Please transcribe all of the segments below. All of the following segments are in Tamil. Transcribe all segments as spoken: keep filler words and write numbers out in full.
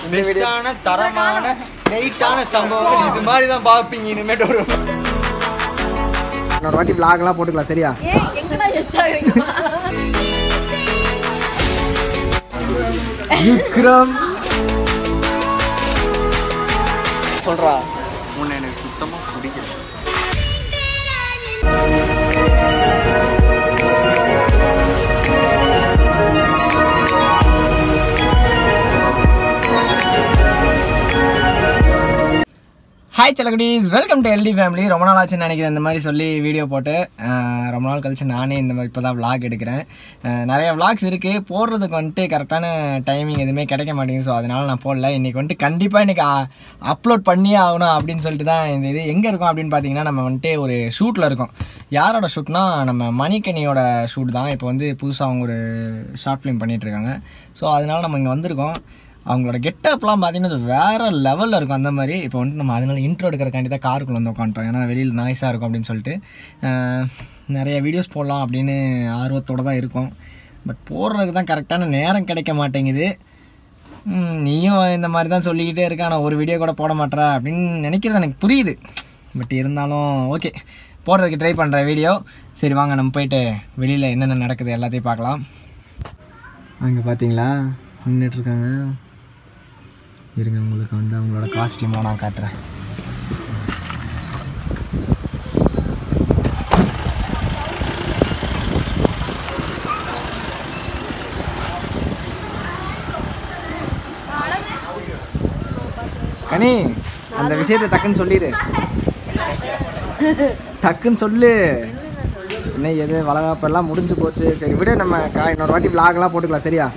பெஸ்டான தரமான நைட்டான சம்பவங்கள் இது மாதிரி தான் பார்ப்பீங்க இனிமேட்டு. ஒரு இன்னொரு வாட்டி vlogலாம் போட்டுக்கலாம் சரியா? எங்கடா எஸ் ஆகுறீங்க? விக்ரம் சொல்றா உன்னை எனக்கு சுத்தமா பிடிக்கல. ஹாய் செல்லக்குட்டீஸ், வெல்கம் டு எல்டி ஃபேமிலி. ரொம்ப நாள் ஆச்சுன்னு நினைக்கிறேன் இந்த மாதிரி சொல்லி வீடியோ போட்டு. ரொம்ப நாள் கழிச்சு நானே இந்த மாதிரி இப்போ தான் விளாக் எடுக்கிறேன். நிறைய விளாக்ஸ் இருக்குது, போடுறதுக்கு வந்துட்டு கரெக்டான டைமிங் எதுவுமே கிடைக்க மாட்டேங்குது. ஸோ அதனால் நான் போடல. இன்றைக்கி வந்துட்டு கண்டிப்பாக இன்றைக்கி அப்லோட் பண்ணியே ஆகணும் அப்படின்னு சொல்லிட்டு தான் இந்த இது. எங்கே இருக்கோம் அப்படின்னு பார்த்தீங்கன்னா, நம்ம வந்துட்டு ஒரு ஷூட்டில் இருக்கோம். யாரோட ஷூட்னா நம்ம மணிக்கனியோட ஷூட் தான். இப்போ வந்து புதுசாக அவங்க ஒரு ஷார்ட் ஃபிலிம் பண்ணிகிட்ருக்காங்க. ஸோ அதனால் நம்ம இங்கே வந்திருக்கோம். அவங்களோட கெட்டப்லாம் பார்த்தீங்கன்னா வேறு லெவலில் இருக்கும். அந்த மாதிரி இப்போ வந்துட்டு நம்ம அதனால இன்ட்ரோ எடுக்கிறக்காண்டி தான் காருக்குள்ளே வந்து உட்காந்துட்டோம். ஏன்னா வெளியில் நாய்ஸாக இருக்கும் அப்படின்னு சொல்லிட்டு நிறைய வீடியோஸ் போடலாம் அப்படின்னு ஆர்வத்தோடு தான் இருக்கும். பட் போடுறதுக்கு தான் கரெக்டான நேரம் கிடைக்க மாட்டேங்குது. நீயும் இந்த மாதிரி தான் சொல்லிக்கிட்டே இருக்க, ஆனால் ஒரு வீடியோ கூட போட மாட்டேற அப்படின்னு நினைக்கிறது எனக்கு புரியுது. பட் இருந்தாலும் ஓகே, போடுறதுக்கு ட்ரை பண்ணுற வீடியோ. சரி வாங்க நம்ம போயிட்டு வெளியில் என்னென்ன நடக்குது எல்லாத்தையும் பார்க்கலாம். அங்கே பார்த்தீங்களா நின்றுட்டுருக்காங்க. இருங்க, உங்களுக்கு வந்து அவங்களோட காஸ்டியூம்லாம் நான் காட்டுறேன். கனி, அந்த விஷயத்தை டக்குன்னு சொல்லிடு. டக்குன்னு சொல்லு. என்ன எது வளகாப்பெல்லாம் முடிஞ்சு போச்சு. சரி விட, நம்ம இன்னொரு வாட்டி vlogலாம் போட்டுக்கலாம் சரியா?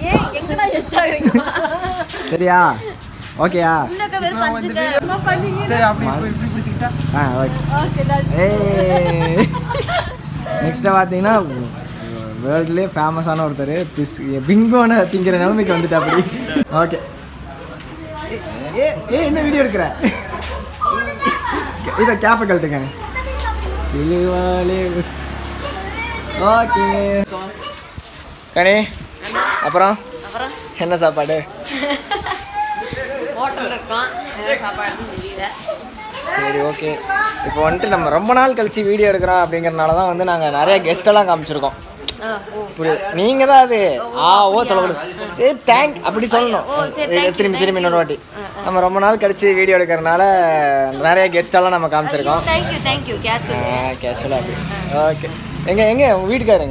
சரியா? ஓகேயா? சரி, அப்படி இப்படி பிடிச்சிக்கிட்டா. ஆ ஓகே. ஏய், நெக்ஸ்ட்டு பார்த்தீங்கன்னா வேர்ல்ட்லேயே ஃபேமஸான ஒருத்தர் பிஸ் பிங்கோனை திங்கிற நிலைமைக்கு வந்துட்டு அப்படி. ஓகே. ஏ ஏ என்ன வீடியோ எடுக்கிற? இதை கேப்பை கழட்டுங்க. ஓகே கனி, அப்புறம் என்ன சாப்பாடு? சரி ஓகே. இப்போ வந்துட்டு நம்ம ரொம்ப நாள் கழிச்சு வீடியோ எடுக்கிறோம் அப்படிங்கிறனால தான் வந்து நாங்கள் நிறைய கெஸ்டெல்லாம் காமிச்சிருக்கோம். புரியுது? நீங்கள் தான் அது ஆ ஓ சொல்லக்கூடாது. ஏ தேங்க் அப்படி சொல்லணும். திரும்பி திரும்பி இன்னொரு வாட்டி. நம்ம ரொம்ப நாள் கழிச்சு வீடியோ எடுக்கிறனால நிறைய கெஸ்டெல்லாம் நம்ம காமிச்சிருக்கோம். கேஷுவலாக அப்படி. ஓகே. எங்க எங்க உங்க வீட்டுக்காரங்க?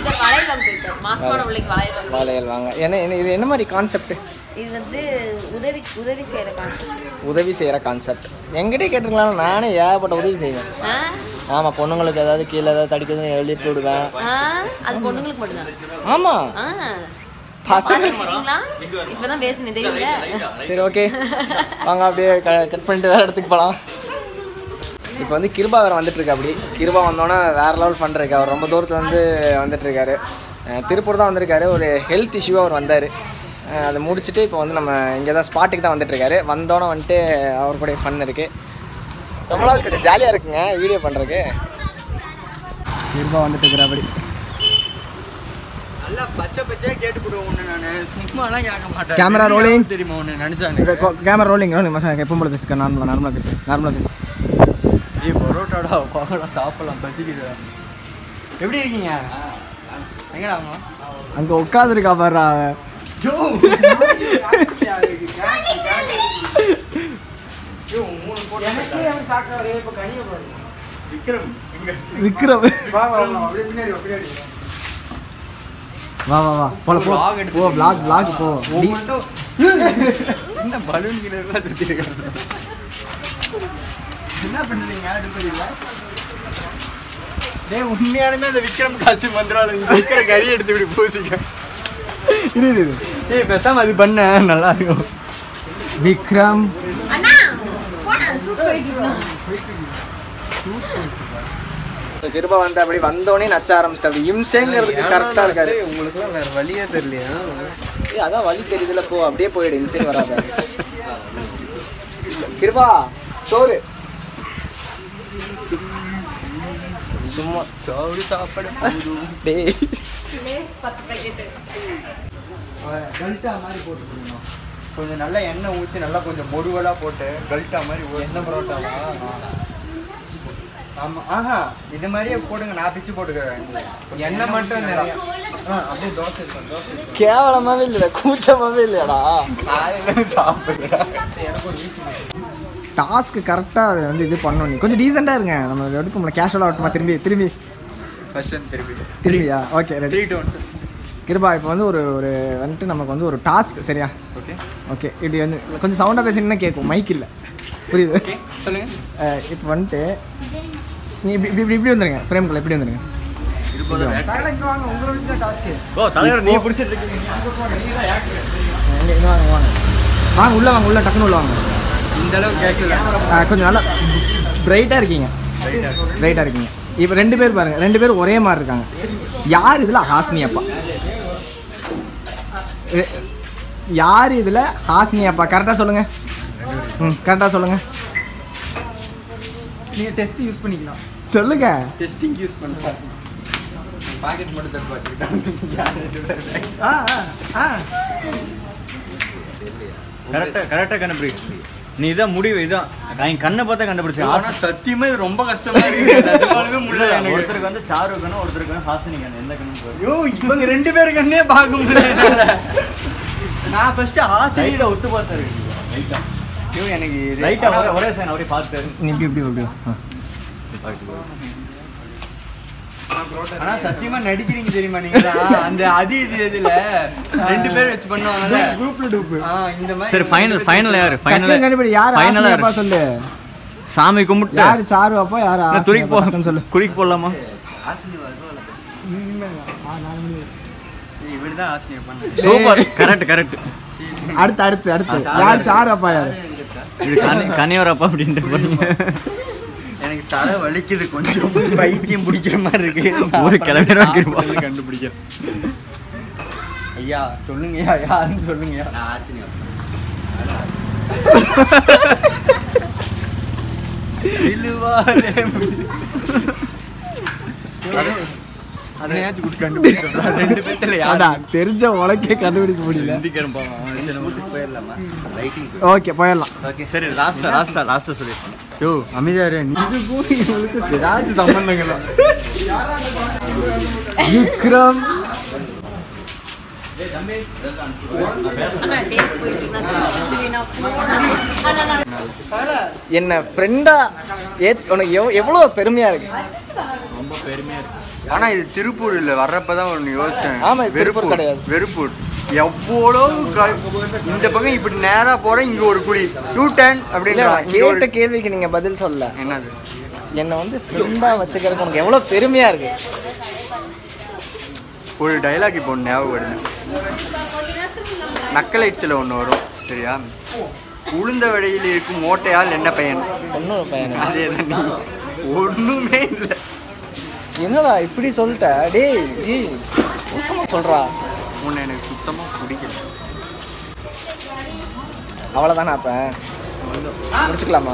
வாழையல் வாங்க. என்ன இது என்ன மாதிரி கான்செப்ட்? இது வந்து உதவி உதவி செய்யற கான்செப்ட். உதவி செய்யற கான்செப்ட் என்கிட்ட கேட்டிருக்கலாம். நானே ஏகப்பட்ட உதவி செய்வேன். ஆமா, பொண்ணுங்களுக்கு ஏதாவது கீழே ஏதாவது தடிக்கிறது எழுதி விடுவேன். அது பொண்ணுங்களுக்கு மட்டும்தான். ஆமா, பசங்க இப்பதான் பேசுனேன் தெரியல. சரி ஓகே வாங்க, அப்படியே கட் பண்ணிட்டு வேற இடத்துக்கு போகலாம். இப்போ வந்து கிருபா வேறு வந்துட்டுருக்கு. அப்படி கிருபா வந்தோன்னே வேறு லெவல் பண்ணுறக்கு. அவர் ரொம்ப தூரத்தில் வந்து வந்துட்டுருக்காரு. திருப்பூர் தான் வந்திருக்காரு. ஒரு ஹெல்த் இஷ்யூவாக அவர் வந்தார். அதை முடிச்சுட்டு இப்போ வந்து நம்ம இங்கே தான் ஸ்பாட்டுக்கு தான் வந்துட்டுருக்காரு. வந்தோன்னே வந்துட்டு அவர் கூட ஃபன் இருக்குது. ரொம்ப நாள் கிட்ட ஜாலியாக இருக்குங்க வீடியோ பண்ணுறதுக்கு. கிருபா வந்துட்டுருக்குற அப்படி நல்லா பச்சை பச்சையாக கேட்டு போடுவோம். ஒன்று நான் சும்மாலாம் கேட்க மாட்டேன். கேமரா ரோலிங் தெரியுமா? ஒன்று நினச்சானு கேமரா ரோலிங் ரோலிங் மசாலா எப்போ போல பேசுக்க. நார்மலாக நார்மலாக பேசு நார்மலாக பேசு. ஏ பரோட்டாடா பரோட்டா சாப்பிடலாம், பசிக்குது. எப்படி இருக்கீங்க? எங்கடா அவங்க? அங்கே உட்காந்துருக்கா பாரு. விக்ரம் விக்ரம் வா வா அப்படியே பின்னாடி வா பின்னாடி வா வா வா போல போ போ vlog vlog போ. என்ன பலூன் கிட்ட எல்லாம் சுத்தி இருக்காங்க. என்ன பண்றீங்க? அடுப்படியில டேய், உண்மையாலுமே அந்த விக்ரம் காஸ்டியூம் வந்துறாளே. விக்கிற கறி எடுத்து இப்படி பூசிக்க. இரு இரு ஏய், பேசாம அது பண்ண நல்லா இருக்கும். விக்ரம் அண்ணா போடா, சூட் போயிடுறோம். கிருபா வந்து அப்படி வந்தோடனே நச்ச ஆரம்பிச்சிட்டாரு. இம்சேங்கிறதுக்கு கரெக்டாக இருக்காரு. உங்களுக்குலாம் வேற வழியே தெரியலையா? ஏ அதான் வழி தெரியுதுல, போ அப்படியே போயிடு. இம்சே வராது. கிருபா சோறு சும்மா சோறு சாப்பிட டேய் லேஸ் பத்து பாக்கெட் கல்ட்டா மாதிரி போட்டு போடணும். கொஞ்சம் நல்லா எண்ணெய் ஊற்றி நல்லா கொஞ்சம் மொருவலாக போட்டு கல்ட்டா மாதிரி எண்ணெய் பரோட்டாவா ஆமாம் ஆஹா இது மாதிரியே போடுங்க நான் பிச்சு போட்டுக்கிறேன் எண்ணெய் மட்டும் நிறையா ஆ அப்படியே தோசை தோசை கேவலமாகவே இல்லைடா கூச்சமாகவே இல்லையாடா சாப்பிட்றேன் எனக்கு ஒரு டாஸ்க்கு கரெக்டாக அதை வந்து இது பண்ணணும். நீ கொஞ்சம் டீசெண்டாக இருங்க. நம்ம எடுக்க முடியல கேஷுவலாக ஆகட்டுமா? திரும்பி திரும்பி ஃபர்ஸ்ட் திரும்பி திரும்பியா? Okay ready three two one Kripa. இப்போ வந்து ஒரு ஒரு வந்துட்டு நமக்கு வந்து ஒரு டாஸ்க் சரியா? ஓகே ஓகே இப்படி வந்து கொஞ்சம் சவுண்டாக பேசினா கேட்கும், மைக் இல்லை, புரியுது? சொல்லுங்கள். இப்போ வந்துட்டு நீ இப்படி இப்படி இப்படி வந்துடுங்க, ஃப்ரேம்குள்ளே இப்படி வந்துடுங்க. வாங்க உங்களை வச்சு தான் டாஸ்க்கு. ஓ தலைவர் நீ பிடிச்சிட்டு இருக்கீங்க. இன்னும் வாங்க வாங்க வாங்க உள்ளே வாங்க, உள்ளே டக்குன்னு உள்ள வாங்க. இந்த அளவுக்கு கேட்கல கொஞ்சம் நல்லா பிரைட்டாக இருக்கீங்க, பிரைட்டாக இருக்கீங்க. இப்போ ரெண்டு பேர் பாருங்கள், ரெண்டு பேரும் ஒரே மாதிரி இருக்காங்க. யார் இதில் ஹாசினி அப்பா? யார் இதில் ஹாசினி அப்பா? கரெக்டாக சொல்லுங்கள். ம் கரெக்டாக சொல்லுங்கள். நீங்கள் டெஸ்ட் யூஸ் பண்ணிக்கலாம். சொல்லுங்கள். டெஸ்டிங் யூஸ் பண்ணுறேன். பாக்கெட் மட்டும் தட்டு பார்த்துக்கிட்டாங்க. ஆ ஆ கரெக்டாக கரெக்டாக கண்டுபிடிச்சு நீ இதான் முடிவு இதான் என் கண்ணை பார்த்தா கண்டுபிடிச்சு. ஆனால் சத்தியமா இது ரொம்ப கஷ்டமா இருக்கு. முடியல. ஒருத்தருக்கு வந்து சாரு கண்ணு, ஒருத்தருக்கு வந்து ஹாசினி கண்ணு. எந்த கண்ணு? ஐயோ இவங்க ரெண்டு பேரு கண்ணே பார்க்க முடியல. நான் ஃபர்ஸ்ட் ஹாசினியில ஒத்து பார்த்தா இருக்கு லைட்டா. ஐயோ எனக்கு லைட்டா ஒரே ஒரே சைன் அவரே பார்த்து இப்படி இப்படி இப்படி. ஆனா சத்தியமா நடிக்கிறீங்க தெரியுமா நீங்க? அந்த அது இது இதுல ரெண்டு பேர் வச்சு பண்ணுவாங்கல்ல குரூப்ல டூப். ஆ இந்த மாதிரி. சரி ஃபைனல் ஃபைனல் யாரு? ஃபைனல் கண்டுபிடி. யார் ஹாசினி அப்பா சொல்லு. சாமி கும்பிட்டு யார் சாரு அப்பா? யார் துரிக்கு போறேன்னு சொல்லு. குளிக்கு போடலாமா? ஹாசினி வரல. இவன் தான் ஹாசினி பண்ண. சூப்பர். Correct correct. அடுத்து அடுத்து அடுத்து யார் சாரு அப்பா? யார் இது? கனியவர் அப்பா அப்படின்ட்டு எனக்கு தலை வலிக்குது, கொஞ்சம் பைத்தியம் பிடிக்கிற மாதிரி இருக்கு. ஒரு கிளம்பிடுவா கண்டுபிடிக்க. ஐயா சொல்லுங்கய்யா, யாருன்னு சொல்லுங்கய்யா. நான் ஆசினி. அதையாச்சும் கூட்டு கண்டுபிடிச்சா ரெண்டு பேர்த்துல யாரா தெரிஞ்ச உலகே கண்டுபிடிக்க முடியல. போயிடலாமா? ஓகே போயிடலாம். ஓகே சரி லாஸ்டா லாஸ்டா லாஸ்டா சொல்லி. யோ அமைதியாரு. இதுக்கும் இவளுக்கு ஏதாச்சும் சம்பந்தங்களா? விக்ரம் என்ன ஃப்ரெண்டா ஏத் உனக்கு எவ் எவ்வளோ பெருமையா இருக்கு. ரொம்ப பெருமையா இருக்கு. ஆனா இது திருப்பூர் இல்ல, வர்றப்பதான் ஒன்று யோசிச்சேன். ஆமா திருப்பூர் கிடையாது, வெறுப்பூர். எவ்வளோ இந்த பக்கம் இப்படி நேரா போறேன், இங்க ஒரு குடி யூ டர்ன் அப்படின்னு கேட்ட கேள்விக்கு நீங்க பதில் சொல்ல. என்னது? என்னை வந்து ஃப்ரெண்டா வச்சுக்கிறதுக்கு உனக்கு எவ்வளோ பெருமையா இருக்கு. ஒரு டைலாக் இப்போ ஒன்று ஞாபகம் வருது. நக்கலைட்ஸில் ஒன்று வரும் சரியா? உளுந்த வடையில் இருக்கும் மோட்டையால் என்ன பையன்? ஒன்றும் பையன். அதே தான். ஒன்றுமே இல்லை. என்னடா இப்படி சொல்லிட்ட? டேய் ஜி சுத்தமாக சொல்கிறா. உன்னை எனக்கு சுத்தமாக பிடிக்கல. அவ்வளோதானா? அப்போ முடிச்சுக்கலாமா?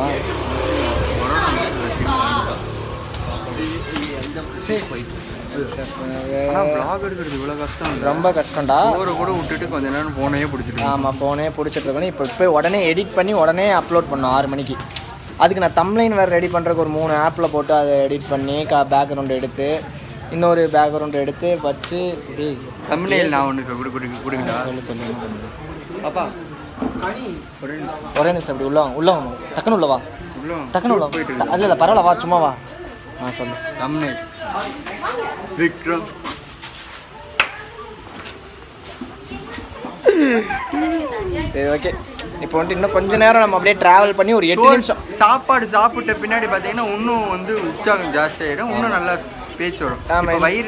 ரொம்ப கஷ்டம்டா. ஒரு கூட விட்டுட்டு கொஞ்ச நேரம் ஃபோனே பிடிச்சிட்டு. ஆமாம் ஃபோனே பிடிச்சிட்டு இருக்கணும். இப்போ போய் உடனே எடிட் பண்ணி உடனே அப்லோட் பண்ணோம் ஆறு மணிக்கு. அதுக்கு நான் தம்ப்லைன் வேறு ரெடி பண்ணுறதுக்கு ஒரு மூணு ஆப்பில் போட்டு அதை எடிட் பண்ணி கா பேக்ரவுண்டு எடுத்து இன்னொரு பேக்ரவுண்டு எடுத்து வச்சு தம்ப்லைன் நான் ஒன்று கொடு கொடுக்க கொடுக்கா சொல்லி சொல்லி பாப்பா ஒரே நிமிஷம் அப்படி உள்ள உள்ள வாங்க. டக்குன்னு உள்ளவா டக்குன்னு உள்ள போயிட்டு அதில் இல்லை பரவாயில்ல வா சும்மா வா. ஆ சொல்லு. தம்ப்லைன் விக்ரம். சரி ஓகே. இப்போ வந்துட்டு இன்னும் கொஞ்ச நேரம் நம்ம அப்படியே ட்ராவல் பண்ணி ஒரு எட்டு நிமிஷம் சாப்பாடு சாப்பிட்ட பின்னாடி பார்த்தீங்கன்னா இன்னும் வந்து உற்சாகம் ஜாஸ்தி ஆகிடும், இன்னும் நல்லா பேச்சு வரும். ஆமாம் வயிறு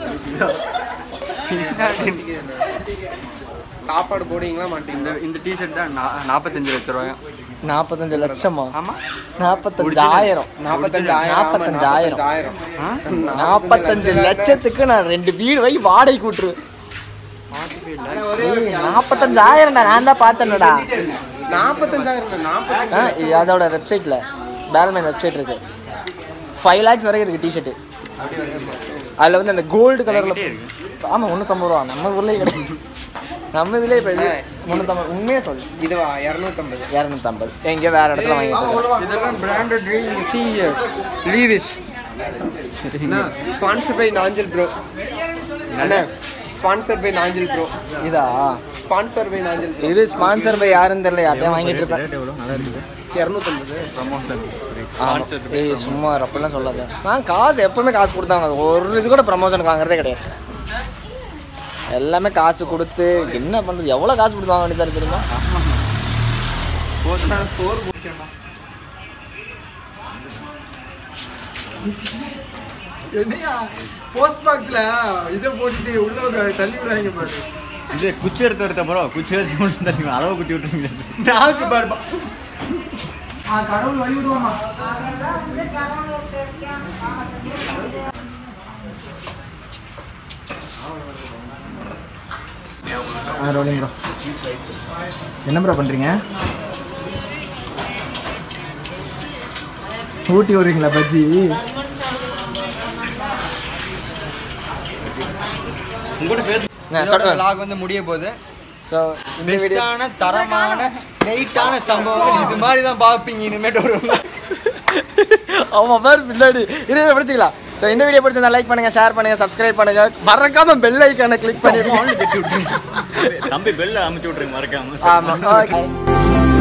சாப்பாடு போடுவீங்களா மாட்டீங்களா? இந்த டிஷர்ட் தான் நாற்பத்தஞ்சு லட்ச ரூபாயும். நாற்பத்தஞ்சு லட்சமா? ஆமாம் நாற்பத்தஞ்சாயிரம். நாற்பத்தஞ்சாயிரம் நாற்பத்தஞ்சாயிரம் நாற்பத்தஞ்சு லட்சத்துக்கு நான் ரெண்டு வீடு வை வாடகை கூட்டுருவேன். நாற்பத்தஞ்சாயிரம் நான் தான் பார்த்தேன்டா. நாற்பத்தஞ்சாயிரம் அதோட வெப்சைட்டில் பேல்மேன் வெப்சைட் இருக்கு. ஃபைவ் லேக்ஸ் வரைக்கும் இருக்குது டிஷர்ட்டு. அதில் வந்து அந்த கோல்டு கலரில். ஆமாம் முந்நூற்றம்பது ரூபா. நம்ம ஊர்லேயே கிடையாது. நம்ம இதுலேயே இப்போ இது முந்நூற்றம்பது உண்மையே சொல்லு இதுவா இரநூத்தம்பது இரநூத்தம்பது எங்கேயோ வேறு இடத்துல வாங்கிட்டு இதெல்லாம் பிராண்டட் இங்கே சி Levi's sponsor by Nanjal bro அண்ணா ஸ்பான்சர் பை நாஞ்சல் ப்ரோ இதா ஸ்பான்சர் பை நாஞ்சல் ப்ரோ இது ஸ்பான்சர் பை யாருன்னு தெரியல யார்ட்டையும் வாங்கிட்டு இருப்பேன் நல்லா இருக்குது இரநூத்தம்பது ப்ரமோஷன் ஏய் சும்மா அப்பெல்லாம் சொல்லாத நான் காசு எப்பவுமே காசு கொடுத்தாங்க ஒரு இது கூட ப்ரமோஷனுக்கு வாங்குறதே கிடையாது எல்லாமே காசு கொடுத்து என்ன பண்ணுறது எவ்வளோ காசு கொடுத்து வாங்க வேண்டியதாக தெரியுமா என்னையா போஸ்ட் பாக்ஸ்ல இதை போட்டுட்டு உள்ள தள்ளி விடாங்க பாரு இது குச்சி எடுத்து எடுத்த அப்புறம் குச்சி வச்சு மட்டும் தள்ளி அளவு குத்தி விட்டுருங்க நாக்கு பாருப்பா கடவுள் வழி விடுவாமா ஆ ரோலிங் ப்ரோ என்ன ப்ரோ பண்ணுறீங்க ஊட்டி விடுறீங்களா பஜ்ஜி லாக் வந்து முடிய போகுது ஸோ இந்த வீடியோ பெஸ்ட்டான தரமான நைட்டான சம்பவங்கள் இது மாதிரி தான் பார்ப்பீங்க இனிமேட்டு ஒரு அவன் பேர் பின்னாடி இதை பிடிச்சிக்கலாம் ஸோ இந்த வீடியோ பிடிச்சிருந்தா லைக் பண்ணுங்கள் ஷேர் பண்ணுங்கள் சப்ஸ்கிரைப் பண்ணுங்கள் மறக்காமல் பெல் ஐக்கானை கிளிக் பண்ணி தம்பி பெல்ல அமைச்சு விட்ருங்க மறக்காம ஆமாம் ஓகே